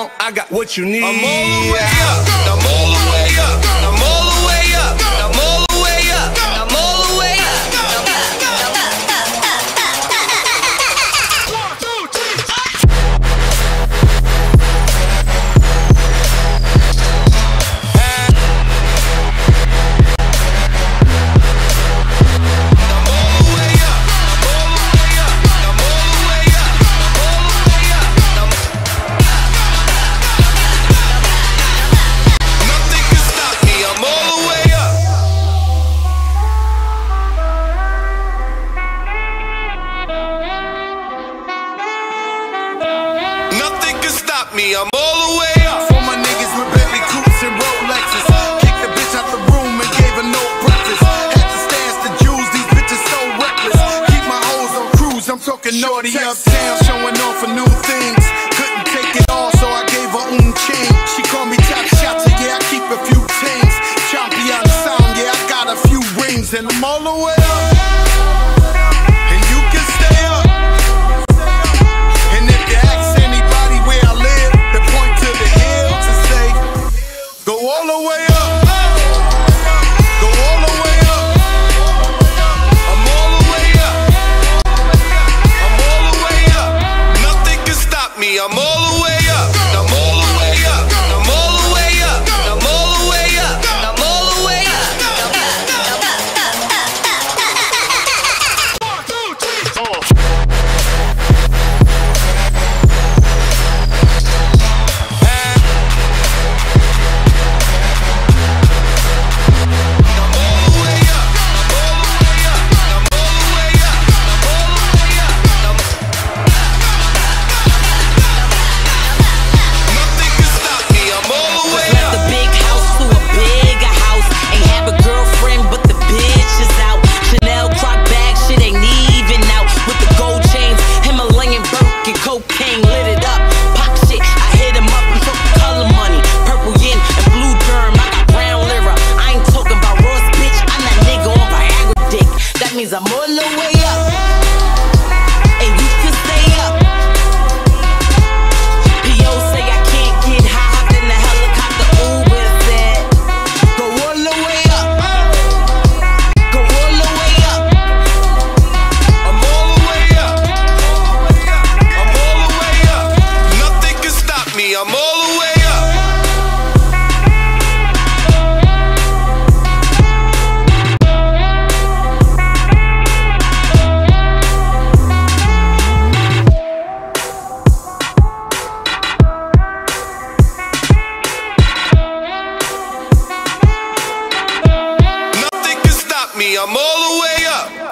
want, I got what you need. I'm all the way up. I'm all the way up. I'm all the way up. I'm all the way up. I'm all the way up. Me, I'm all the way up. For my niggas with Bentley coupes and Rolexes, kicked the bitch out the room and gave her no breakfast. Had to stash the jewels, these bitches so reckless. Keep my hoes on cruise, I'm talking naughty uptown, showing off for new things. Couldn't take it all, so I gave her chain. She called me top shot, so yeah, I keep a few things. Champion sound, yeah, I got a few rings, and I'm all the way up. And you can stay up. And if you ask anybody where I live, they point to the hills and say, go all the way up. Go all the way up. I'm all the way up. I'm all the way up. Nothing can stop me. I'm all the way up. I'm all the way up. I'm all the way up. I'm all the way up. I'm all the way up. 1, 2, 3, 4. Cocaine lit it up, pop shit, I hit him up, I'm talking color money, purple yin and blue germ, I got brown lira, I ain't talking about Ross, bitch, I'm that nigga on Viagra dick, that means I'm all the way up, and you can stay up, P.O. say I can't get high, hopped in the helicopter, Uber said, go all the way up, go all the way up, I'm all the way up. Me, I'm all the way up. Nothing can stop me, I'm all the way up.